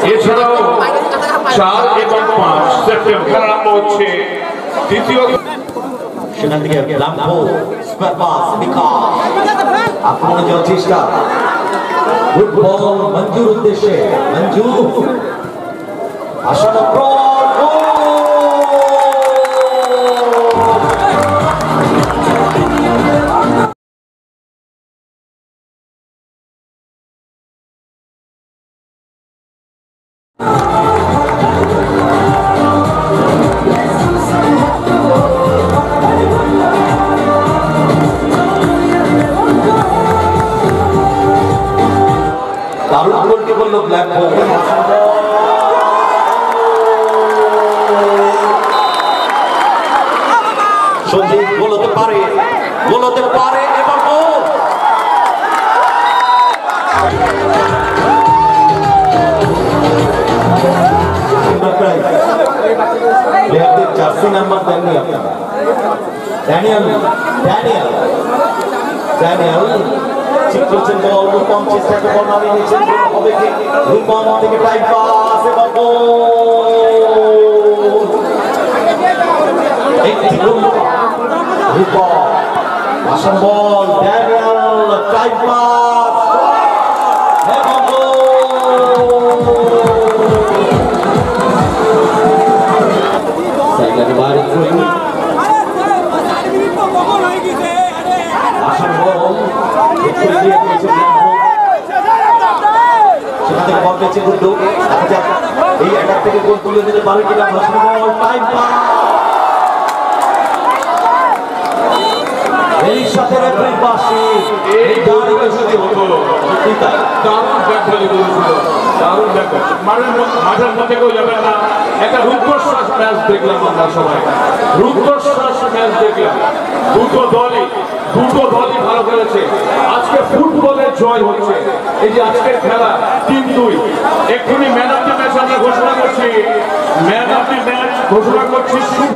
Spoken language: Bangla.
এছাড়াও 4 এবং 5 সেপ্টেম্বর আরম্ভ হচ্ছে দ্বিতীয় সেখান থেকে লাম্পো স্কয়ার পাস বিকাশ আক্রমণে যাওয়ার চেষ্টা ফুটবল মঞ্জুর উদ্দেশ্যে মঞ্জুর আসানো দারুণ গোলটি বললো ব্ল্যাক হোল সঞ্জীব গোল হতে পারে এবং গোল প্লেয়ারদের জার্সি নাম্বার দেননি আপনারা ড্যানিয়েল ঠিক করছেন বল অল্প কম চেষ্টা করে বল নামিয়ে নিয়েছেন হবে কি রূপম থেকে টাইম পাস এবং একটি গোল রূপম আসন বল ড্যানিয়েল টাইম পাস এবং সাইডে বাইরে থ্রোইং আসন বল সেখান থেকে বল পেয়েছে গুড্ডু এই অ্যাটাক থেকে গোল তুলে দিতে পারে কিনা বল টাইম পাস এই সাথে রেফারি পাশে এই দাঁড়ি বসে হলো দারুণ ব্যাকফলি করেছিল দারুণ ব্যাকফলি মাঠের মধ্যে কেউ যাবেন না একটা রুদ্ধশ্বাস ম্যাচ দেখলাম আমরা সবাই রুদ্ধশ্বাস ম্যাচ দেখলাম দুটো দলই ভালো খেলেছে আজকে ফুটবলের জয় হচ্ছে এই যে আজকের খেলা 3-2 এক্ষুনি ম্যান অফ দ্য ম্যাচ আমরা ঘোষণা করছি ম্যান অফ দ্য ম্যাচ ঘোষণা করছি